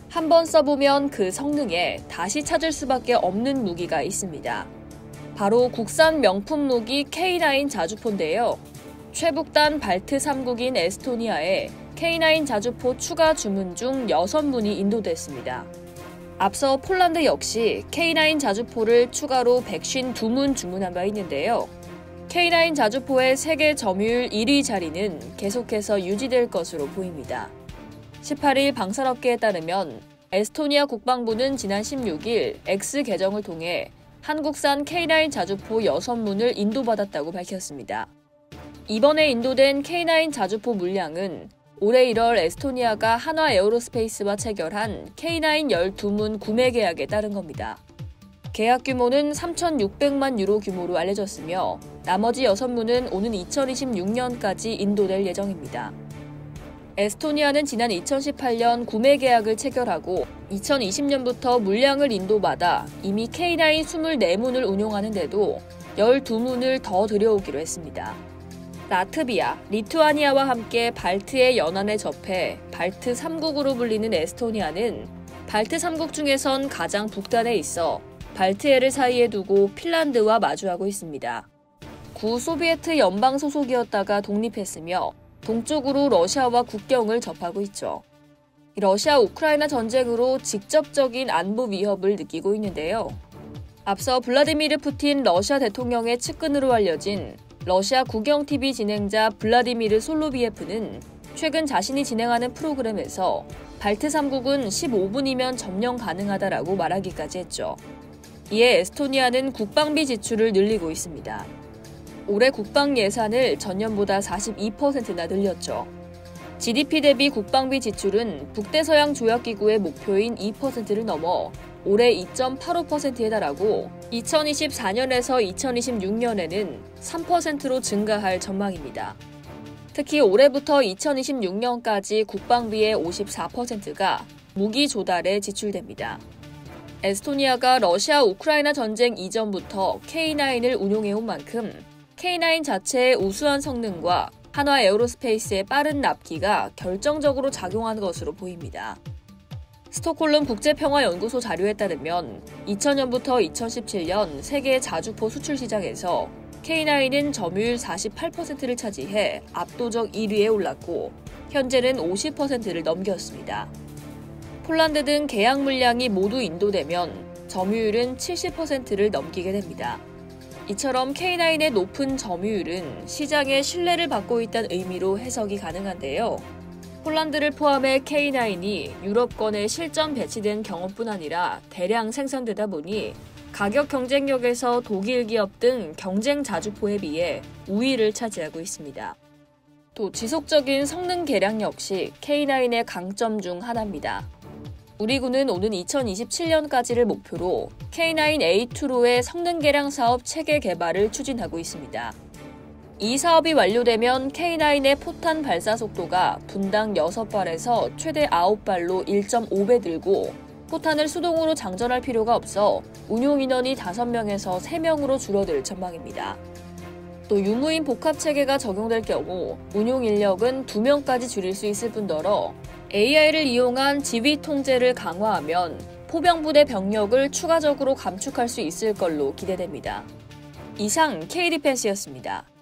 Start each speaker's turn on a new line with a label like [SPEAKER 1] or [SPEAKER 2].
[SPEAKER 1] 한번 써보면 그 성능에 다시 찾을 수밖에 없는 무기가 있습니다. 바로 국산 명품 무기 K9 자주포인데요. 최북단 발트 3국인 에스토니아에 K9 자주포 추가 주문 중 6문이 인도됐습니다. 앞서 폴란드 역시 K9 자주포를 추가로 152문 주문한 바 있는데요. K9 자주포의 세계 점유율 1위 자리는 계속해서 유지될 것으로 보입니다. 18일 방산업계에 따르면 에스토니아 국방부는 지난 16일 X 계정을 통해 한국산 K9 자주포 6문을 인도받았다고 밝혔습니다. 이번에 인도된 K9 자주포 물량은 올해 1월 에스토니아가 한화 에어로스페이스와 체결한 K9 12문 구매 계약에 따른 겁니다. 계약 규모는 3,600만 유로 규모로 알려졌으며 나머지 6문은 오는 2026년까지 인도될 예정입니다. 에스토니아는 지난 2018년 구매 계약을 체결하고 2020년부터 물량을 인도받아 이미 K9 24문을 운용하는데도 12문을 더 들여오기로 했습니다. 라트비아, 리투아니아와 함께 발트의 연안에 접해 발트 3국으로 불리는 에스토니아는 발트 3국 중에선 가장 북단에 있어 발트해를 사이에 두고 핀란드와 마주하고 있습니다. 구 소비에트 연방 소속이었다가 독립했으며 동쪽으로 러시아와 국경을 접하고 있죠. 러시아 우크라이나 전쟁으로 직접적인 안보 위협을 느끼고 있는데요. 앞서 블라디미르 푸틴 러시아 대통령의 측근으로 알려진 러시아 국영TV 진행자 블라디미르 솔로비예프는 최근 자신이 진행하는 프로그램에서 발트 3국은 15분이면 점령 가능하다라고 말하기까지 했죠. 이에 에스토니아는 국방비 지출을 늘리고 있습니다. 올해 국방 예산을 전년보다 42%나 늘렸죠. GDP 대비 국방비 지출은 북대서양 조약기구의 목표인 2%를 넘어 올해 2.85%에 달하고 2024년에서 2026년에는 3%로 증가할 전망입니다. 특히 올해부터 2026년까지 국방비의 54%가 무기 조달에 지출됩니다. 에스토니아가 러시아 우크라이나 전쟁 이전부터 K9을 운용해온 만큼 K9 자체의 우수한 성능과 한화 에어로스페이스의 빠른 납기가 결정적으로 작용한 것으로 보입니다. 스톡홀름 국제평화연구소 자료에 따르면 2000년부터 2017년 세계 자주포 수출 시장에서 K9은 점유율 48%를 차지해 압도적 1위에 올랐고 현재는 50%를 넘겼습니다. 폴란드 등 계약 물량이 모두 인도되면 점유율은 70%를 넘기게 됩니다. 이처럼 K9의 높은 점유율은 시장의 신뢰를 받고 있다는 의미로 해석이 가능한데요. 폴란드를 포함해 K9이 유럽권에 실전 배치된 경험뿐 아니라 대량 생산되다 보니 가격 경쟁력에서 독일 기업 등 경쟁 자주포에 비해 우위를 차지하고 있습니다. 또 지속적인 성능 개량 역시 K9의 강점 중 하나입니다. 우리 군은 오는 2027년까지를 목표로 K9A2로의 성능 개량 사업 체계 개발을 추진하고 있습니다. 이 사업이 완료되면 K9의 포탄 발사 속도가 분당 6발에서 최대 9발로 1.5배 늘고 포탄을 수동으로 장전할 필요가 없어 운용 인원이 5명에서 3명으로 줄어들 전망입니다. 또 유무인 복합 체계가 적용될 경우 운용 인력은 2명까지 줄일 수 있을 뿐더러 AI를 이용한 지휘 통제를 강화하면 포병부대 병력을 추가적으로 감축할 수 있을 걸로 기대됩니다. 이상 K디펜스였습니다.